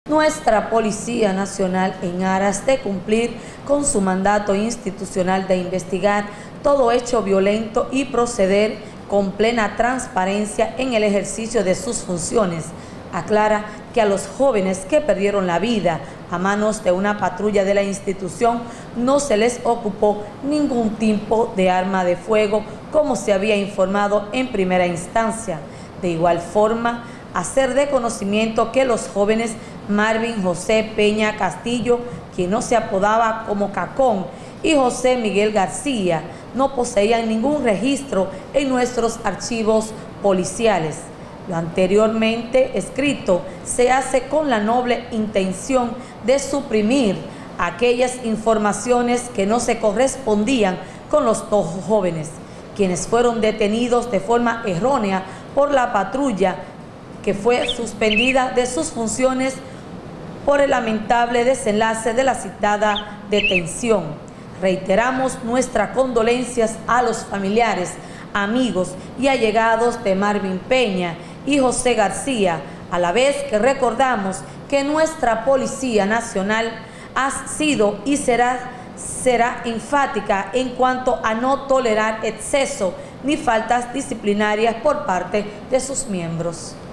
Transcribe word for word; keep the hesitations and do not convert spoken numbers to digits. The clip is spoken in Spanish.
Nuestra Policía Nacional, en aras de cumplir con su mandato institucional de investigar todo hecho violento y proceder con plena transparencia en el ejercicio de sus funciones, aclara que a los jóvenes que perdieron la vida a manos de una patrulla de la institución no se les ocupó ningún tipo de arma de fuego, como se había informado en primera instancia. De igual forma, hacer de conocimiento que los jóvenes Marvin José Peña Castillo, quien no se apodaba como Cacón, y José Miguel García no poseían ningún registro en nuestros archivos policiales. Lo anteriormente escrito se hace con la noble intención de suprimir aquellas informaciones que no se correspondían con los dos jóvenes, quienes fueron detenidos de forma errónea por la patrulla, que fue suspendida de sus funciones por el lamentable desenlace de la citada detención. Reiteramos nuestras condolencias a los familiares, amigos y allegados de Marvin Peña y José García, a la vez que recordamos que nuestra Policía Nacional ha sido y será, será enfática en cuanto a no tolerar exceso ni faltas disciplinarias por parte de sus miembros.